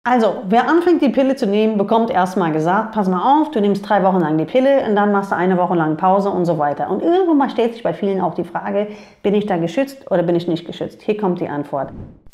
Also, wer anfängt, die Pille zu nehmen, bekommt erstmal gesagt, pass mal auf, du nimmst 3 Wochen lang die Pille und dann machst du 1 Woche lang Pause und so weiter. Und irgendwann mal stellt sich bei vielen auch die Frage, bin ich da geschützt oder bin ich nicht geschützt? Hier kommt die Antwort.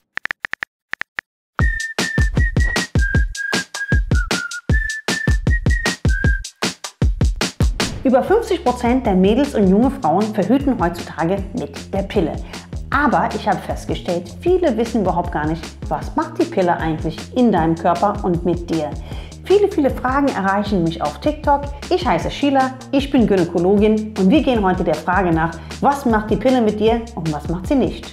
Über 50% der Mädels und junge Frauen verhüten heutzutage mit der Pille. Aber ich habe festgestellt, viele wissen überhaupt gar nicht, was macht die Pille eigentlich in deinem Körper und mit dir. Viele Fragen erreichen mich auf TikTok. Ich heiße Sheila, ich bin Gynäkologin und wir gehen heute der Frage nach, was macht die Pille mit dir und was macht sie nicht.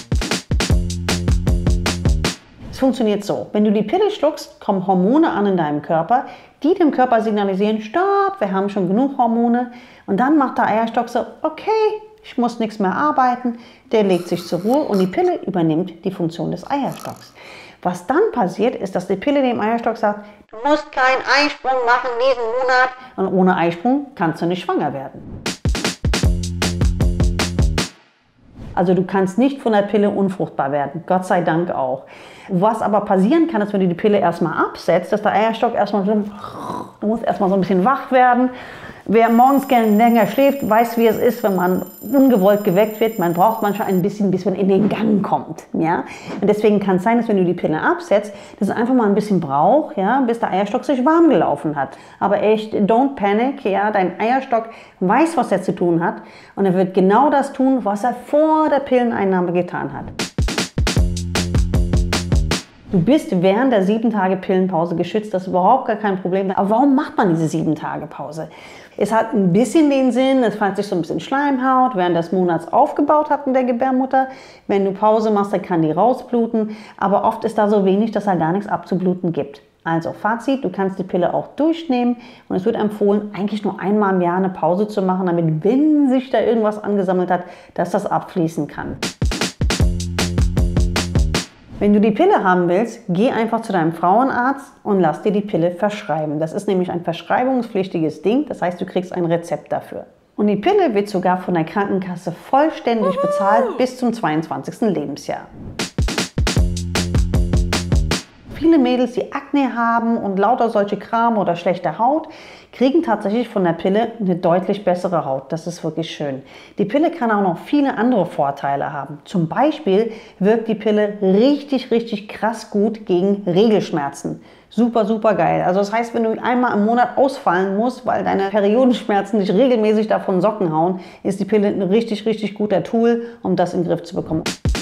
Es funktioniert so, wenn du die Pille schluckst, kommen Hormone an in deinem Körper, die dem Körper signalisieren, stopp, wir haben schon genug Hormone. Und dann macht der Eierstock so, okay, ich muss nichts mehr arbeiten, der legt sich zur Ruhe und die Pille übernimmt die Funktion des Eierstocks. Was dann passiert, ist, dass die Pille dem Eiersstock sagt, du musst keinen Eisprung machen diesen Monat und ohne Eisprung kannst du nicht schwanger werden. Also du kannst nicht von der Pille unfruchtbar werden, Gott sei Dank auch. Was aber passieren kann, ist, wenn du die Pille erstmal absetzt, dass der Eierstock erstmal so, du musst erstmal so ein bisschen wach werden. Wer morgens gerne länger schläft, weiß, wie es ist, wenn man ungewollt geweckt wird. Man braucht manchmal ein bisschen, bis man in den Gang kommt. Ja? Und deswegen kann es sein, dass wenn du die Pille absetzt, dass es einfach mal ein bisschen braucht, ja, bis der Eierstock sich warm gelaufen hat. Aber echt, don't panic. Ja? Dein Eierstock weiß, was er zu tun hat. Und er wird genau das tun, was er vor der Pilleneinnahme getan hat. Du bist während der 7-Tage-Pillenpause geschützt, das ist überhaupt gar kein Problem. Aber warum macht man diese 7-Tage-Pause? Es hat ein bisschen den Sinn, es falls sich so ein bisschen Schleimhaut während des Monats aufgebaut hat in der Gebärmutter. Wenn du Pause machst, dann kann die rausbluten, aber oft ist da so wenig, dass da gar nichts abzubluten gibt. Also Fazit, du kannst die Pille auch durchnehmen und es wird empfohlen, eigentlich nur einmal im Jahr eine Pause zu machen, damit, wenn sich da irgendwas angesammelt hat, dass das abfließen kann. Wenn du die Pille haben willst, geh einfach zu deinem Frauenarzt und lass dir die Pille verschreiben. Das ist nämlich ein verschreibungspflichtiges Ding, das heißt, du kriegst ein Rezept dafür. Und die Pille wird sogar von der Krankenkasse vollständig bezahlt bis zum 22. Lebensjahr. Viele Mädels, die Akne haben und lauter solche Kram oder schlechte Haut, kriegen tatsächlich von der Pille eine deutlich bessere Haut. Das ist wirklich schön. Die Pille kann auch noch viele andere Vorteile haben. Zum Beispiel wirkt die Pille richtig krass gut gegen Regelschmerzen. Super geil. Also das heißt, wenn du einmal im Monat ausfallen musst, weil deine Periodenschmerzen dich regelmäßig davon Socken hauen, ist die Pille ein richtig guter Tool, um das in den Griff zu bekommen.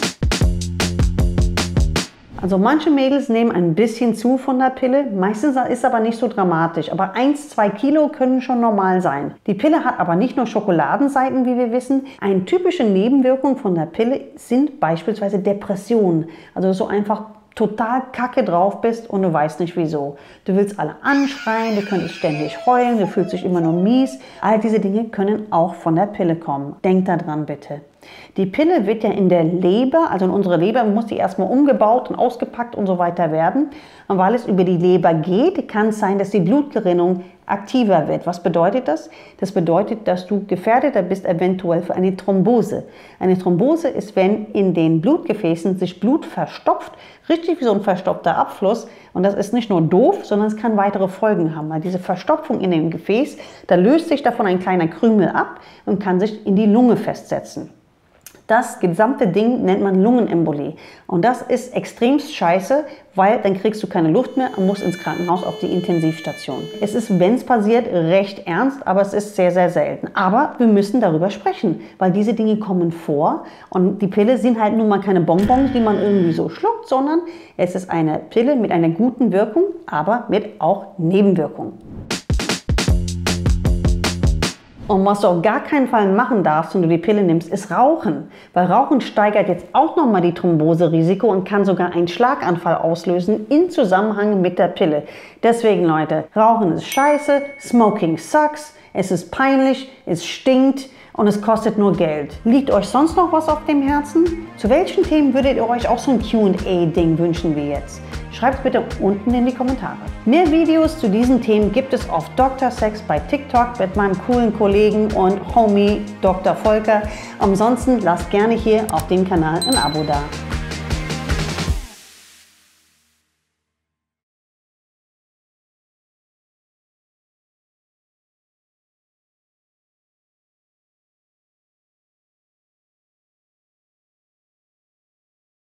Also manche Mädels nehmen ein bisschen zu von der Pille, meistens ist aber nicht so dramatisch, aber 1-2 Kilo können schon normal sein. Die Pille hat aber nicht nur Schokoladenseiten, wie wir wissen. Eine typische Nebenwirkung von der Pille sind beispielsweise Depressionen, also so einfach total kacke drauf bist und du weißt nicht wieso. Du willst alle anschreien, du könntest ständig heulen, du fühlst dich immer nur mies. All diese Dinge können auch von der Pille kommen. Denk daran bitte. Die Pille wird ja in der Leber, also in unserer Leber, muss die erstmal umgebaut und ausgepackt und so weiter werden. Und weil es über die Leber geht, kann es sein, dass die Blutgerinnung aktiver wird. Was bedeutet das? Das bedeutet, dass du gefährdeter bist eventuell für eine Thrombose. Eine Thrombose ist, wenn in den Blutgefäßen sich Blut verstopft, richtig wie so ein verstopfter Abfluss. Und das ist nicht nur doof, sondern es kann weitere Folgen haben. Weil diese Verstopfung in dem Gefäß, da löst sich davon ein kleiner Krümel ab und kann sich in die Lunge festsetzen. Das gesamte Ding nennt man Lungenembolie. Und das ist extremst scheiße, weil dann kriegst du keine Luft mehr und musst ins Krankenhaus auf die Intensivstation. Es ist, wenn es passiert, recht ernst, aber es ist sehr selten. Aber wir müssen darüber sprechen, weil diese Dinge kommen vor. Und die Pille sind halt nun mal keine Bonbons, die man irgendwie so schluckt, sondern es ist eine Pille mit einer guten Wirkung, aber mit auch Nebenwirkungen. Und was du auf gar keinen Fall machen darfst, wenn du die Pille nimmst, ist Rauchen. Weil Rauchen steigert jetzt auch nochmal die Thromboserisiko und kann sogar einen Schlaganfall auslösen in Zusammenhang mit der Pille. Deswegen Leute, Rauchen ist scheiße, Smoking sucks, es ist peinlich, es stinkt und es kostet nur Geld. Liegt euch sonst noch was auf dem Herzen? Zu welchen Themen würdet ihr euch auch so ein Q&A-Ding wünschen wie jetzt? Schreibt bitte unten in die Kommentare. Mehr Videos zu diesen Themen gibt es auf Dr. Sex bei TikTok mit meinem coolen Kollegen und Homie Dr. Volker. Ansonsten lasst gerne hier auf dem Kanal ein Abo da.